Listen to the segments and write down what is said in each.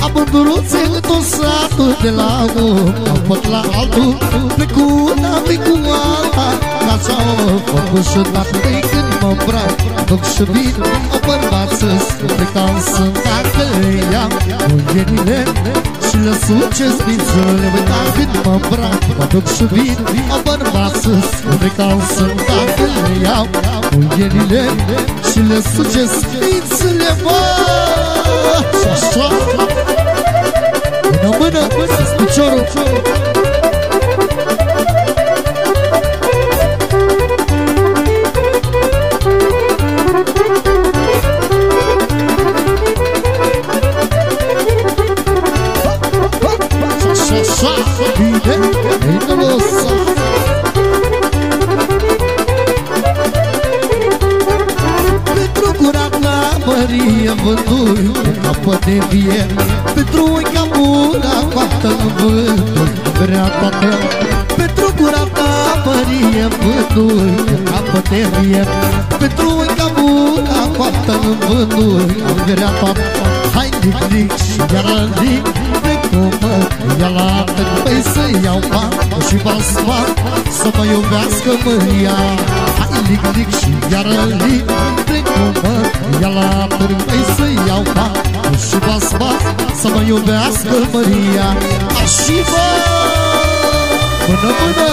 Amândruțe în tot satul, de la un capăt la altul, plecu una cu alta, ca așa-o făcut și tata-i când mă îmbrac. Duc și vin o bărbat să-ți plecam să-mi tacă ea muierile și le suce smințele. Uita când mă îmbrac, mă duc și vin o bărbat să-ți plecam să-mi tacă ea muierile și le suce smințele. Bă, și așa mână, sus piciorul. Pentru curat la Maria vândui apă de vie, pentru camura coaptă-n vândui vrea toată. Pentru curat la Maria vândui apă de vie, pentru camura coaptă-n vândui vrea toată. Hai lic-lic și iară lic, plecumă, ia la târpăi să iau bani și basman să mă iubească Maria. Hai lic-lic și iară lic, plecumă, ia la târpăi să iau bani și basman să mă iubească Maria. Așa bă, mână-mână.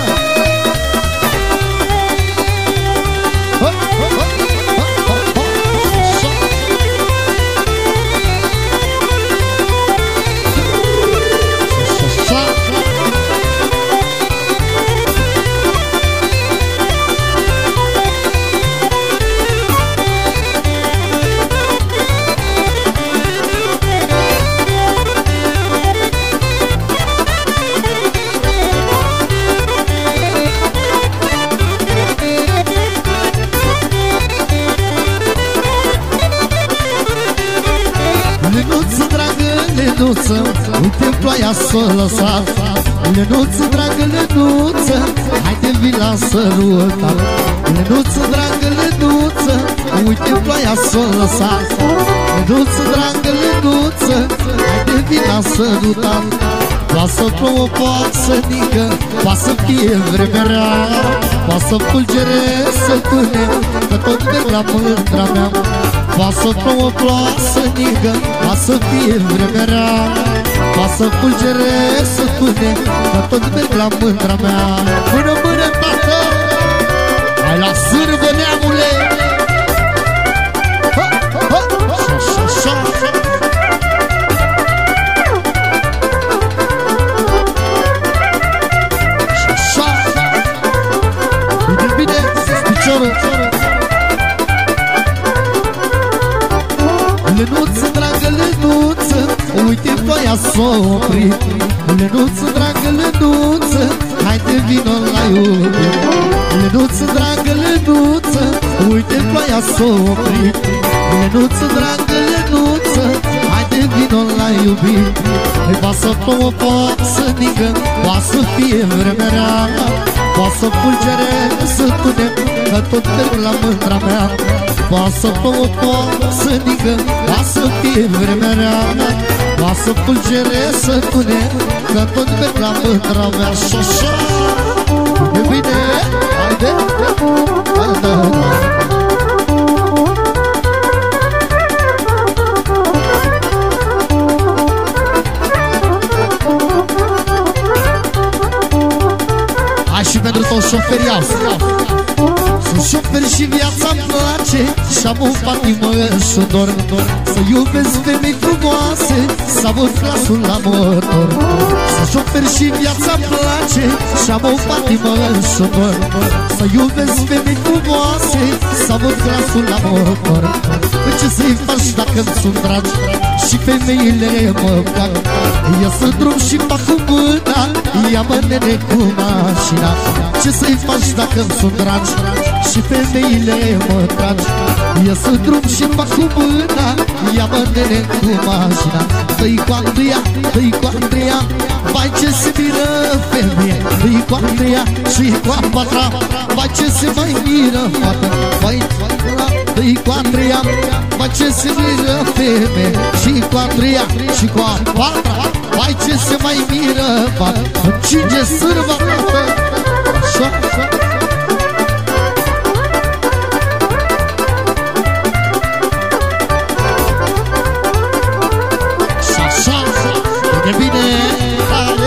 Uite ploaia s-o lăsat, Lenuță, dragă Lenuță, haide vii la sărutat. Lenuță, dragă Lenuță, uite ploaia s-o lăsat. Lenuță, dragă Lenuță, haide vii la sărutat. Poate să plouă, poate să ningă, poate să fie vremea rea, poate să fulgere, să tune, că tot merg la mândra mea. Poate să plouă, poate să ningă, poate să fie vremea rea, poate să fulgere, să tune, că tot merg la mândra mea. Până mână, tată, hai la sârbă, neamule! Lenuță, dragă Lenuță, uite ploaia s-o oprit. Lenuță, dragă Lenuță, haide vino la iubit. Lenuță, dragă Lenuță, uite ploaia s-o oprit. Lenuță, dragă Lenuță, haide vino la iubit. Poate să plouă, poate să ningă, poate să fie vremea rea, poate să fulgere, să tune, că tot merg la mândra mea. Poate să plouă, poate să ningă, poate să fie vremea rea, poate să fulgere, să tune, că tot merg la mândra mea. Și așa, e bine, haide, haide. Hai și pentru toți șoferii azi. Sunt șofer și viața-mi place și-am o patimă și dor să iubesc femei frumoase, să am clasul la motor. Sunt șofer și viața-mi place și-am o patimă și dor să iubesc femei frumoase, să am clasul la motor. Ce să-i faci dacă-mi sunt dragi și femeile mă plac? Ies în drum și fac cu mâna, ia-mă nene cu mașina. Ce să-i faci dacă-mi sunt dragi și femeile mă tragi? Ies în drum și fac cu mâna, ia-mă nene cu mașina. Dă-i cu Andreea, dă-i cu Andreea, vai ce se miră femeie. Dă-i cu Andreea și cu a patra, vai ce se mai miră fată. Vai, dă-i cu Andreea, vai ce se miră femeie. Și cu Andreea și cu a patra, vai ce se mai miră fată. Încinge sârba fată. Așa, așa. E bine, ale,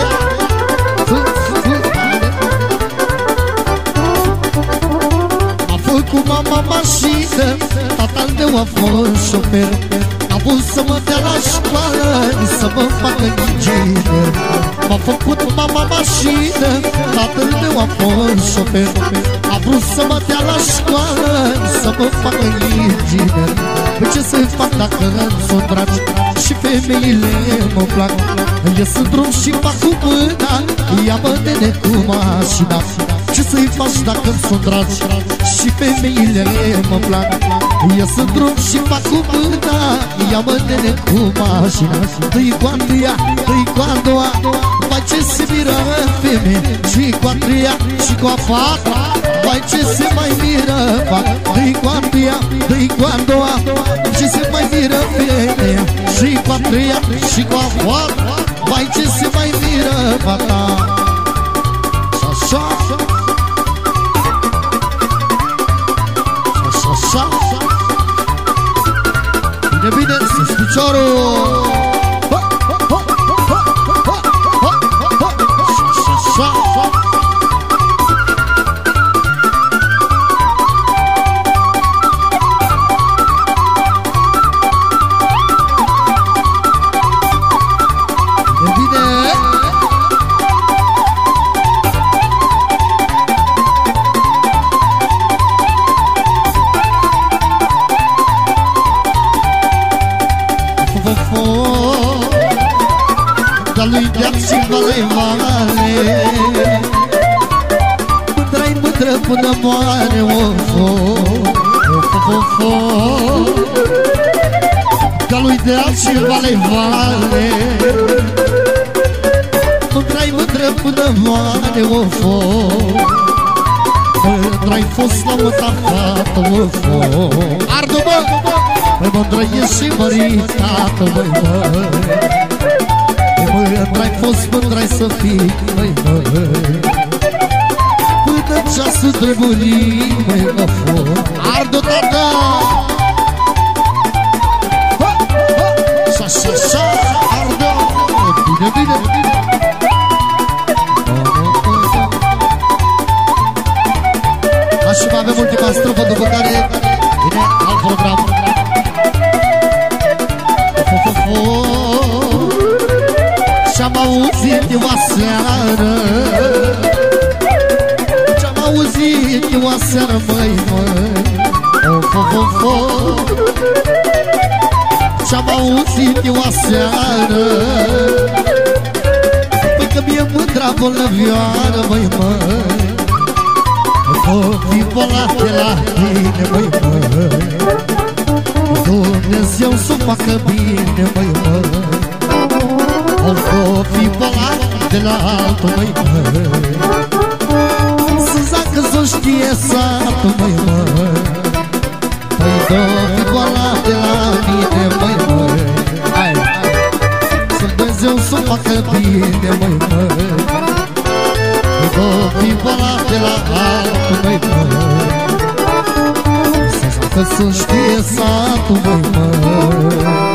a făcut mama mașină, tata-l meu a fost șofer. A vrut să mă dea la școală, să mă facă inginer. M-a făcut mama mașină, tatăl meu a fost șofer. A vrut să mă dea la școală, să mă facă inginer. Păi ce să-i fac dacă îmi sunt dragi și femeile mă plac? Ies în drum și fac cu mâna, ia-mă nene cu mașina. Ce să-i faci dacă-mi sunt dragi și femeile mă plac? Ies în drum și fac cu mâna, ia-mă nene cu mașina. Dă-i cu Andreea, dă-i cu a doua, vai ce se miră femeie. Și cu Andreea și cu a patra, vai ce se mai miră fata. Dă-i cu Andreea, dă-i cu a doua, ce se mai miră femeie. Și cu Andreea și cu a patra, vai ce se mai miră fata. Așa, așa, așa, așa. Bine, bine, sus piciorul. Lui Deac și vale-vale, mândra-i mândră până moare, of-o, of-o-of-o. Ca lui Deac și vale-vale, mândra-i mândră până moare, of-o. Mândra-i fost la măta fată, of-o. Ardu-mă! Măi mândră ești și măritată, măi, măi. Mândra-i fost, mândra-i să fii, măi, măi. Până ceasul treburii, măi, mă fă. Ardu, tata! Și-așa, ardu! Bine, bine, bine! Așa mai avem ultima strofă, după care vine alt program. Ce-am auzit eu aseară, ce-am auzit eu aseară, măi, măi. Of-o-f-o-fo. Ce-am auzit eu aseară, păi că mi-e mândra bolnăvioară, măi, măi. O fi volat de la tine, măi, măi. Dumnezeu să o facă bine, măi, măi. O fi volat de la altul, măi, măi. Să zacă s-o știe satul, măi, măi. Păi o fi volat de la mine, măi, măi. Hai, să Dumnezeu să o facă bine, măi, măi. Păi o fi volat de la altul, măi, măi. Să zacă s-o știe satul, măi, măi.